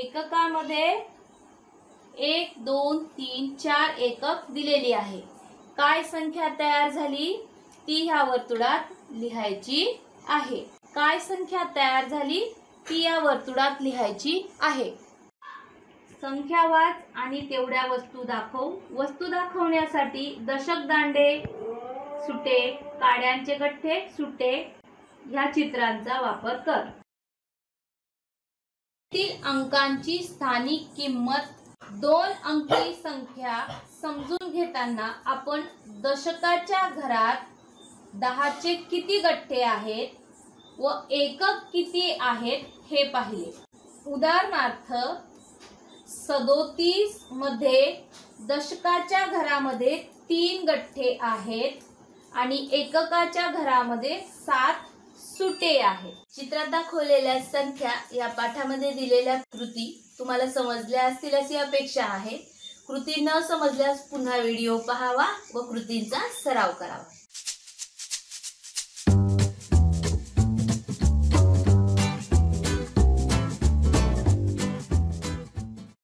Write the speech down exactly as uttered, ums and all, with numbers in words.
एककामध्ये एक दोन तीन चार एकक दिलेली आहे। काय संख्या तयार झाली ती ह्या वर्तुळात लिहायची आहे। काय संख्या तयार झाली ती या वर्तुळात लिहायची आहे। संख्या वाच आणि तेवढ्या वस्तू दाखव। वस्तू दाखवण्यासाठी दशक दांडे सुटे, काड्यांचे गठ्ठे सुटे ह्या चित्रांचा वापर कर। तील अंकांची स्थानिक किंमत दोन अंकी संख्या समजून घेताना आपण दशकाच्या घरात दहाचे किती गठ्ठे आहेत व एकक किती आहेत हे पाहिले। उदाहरणार्थ सदोतीस मध्ये दशकाच्या घरामध्ये तीन गठ्ठे आहेत आणि एककाच्या घरामध्ये सात सुटे आहेत। चित्रात दाखवलेल्या संख्या या पाठामध्ये दिलेल्या कृती तुम्हाला समजल्या असतील अशी अपेक्षा आहे। कृती न समजल्यास पुन्हा व्हिडिओ पाहावा व कृतींचा सराव करावा।